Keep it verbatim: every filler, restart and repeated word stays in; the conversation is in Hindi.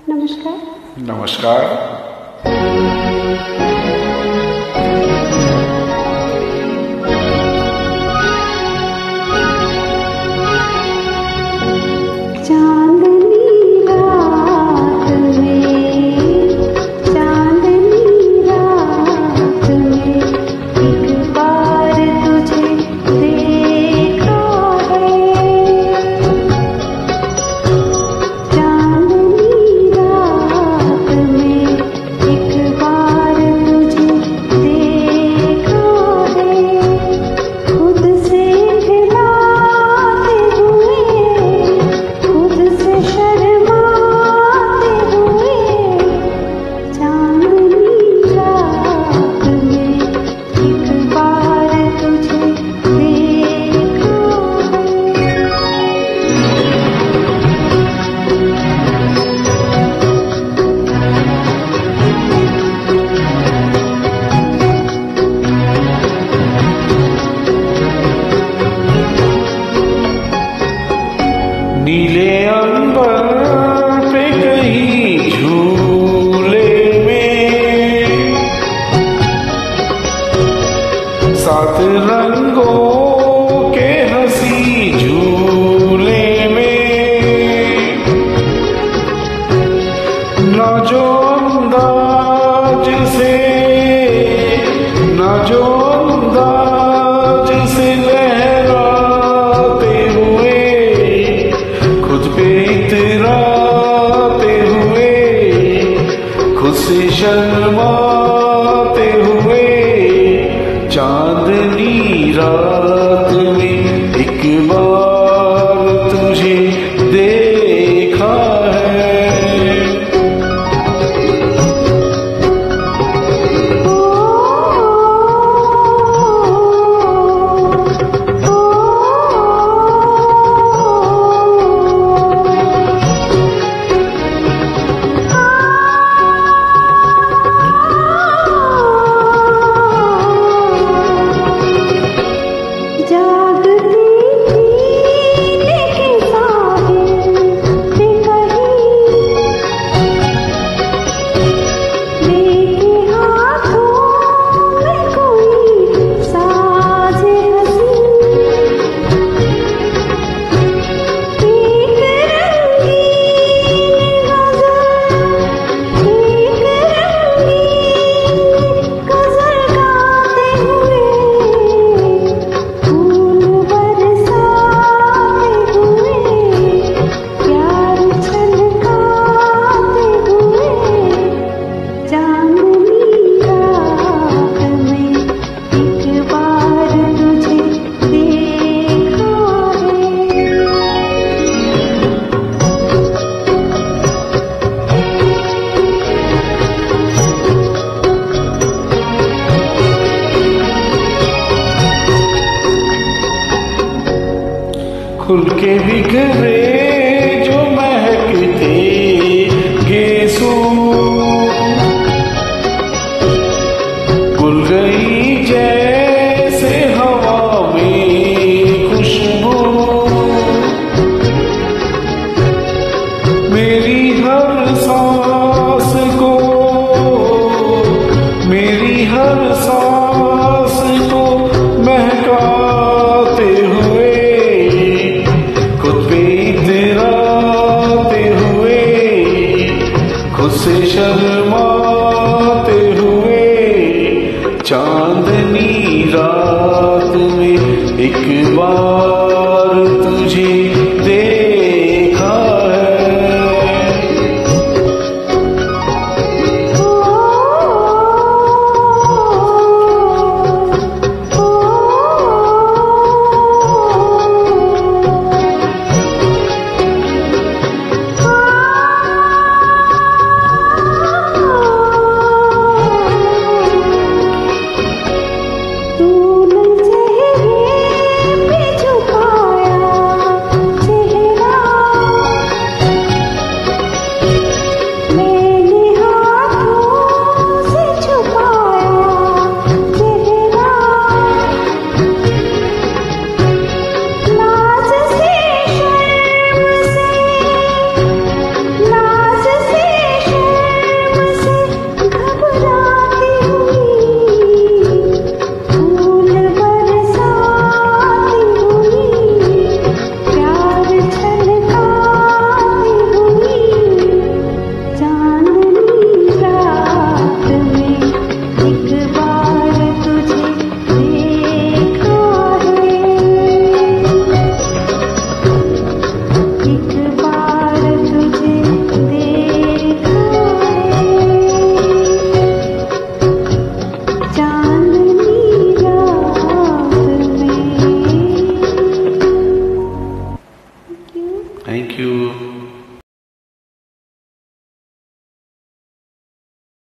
नमस्कार। नमस्कार। चांदनी रात में, चांदनी रात में एक बार तुझे देखा है। चांदनी रात में एक बार तुझे देखा है। खुद से हिलाते हुए, खुद से शर्माते हुए, चांदनी रात में एक बार तुझे देखा है। नीले अंबर पे कहीं झूले में सात रंगों के हंसी झूले में ना जो अंदाज से, ना जो अंदाज से लहराते हुए, खुद पे इतराते हुए, खुद से शर्माते हुए, चांदनी रात में एक बार तुझे देखा है। खुल के बिखरे जो महकते गेसू, घुल गई जैसे हवा में खुशबू, मेरी हर सांस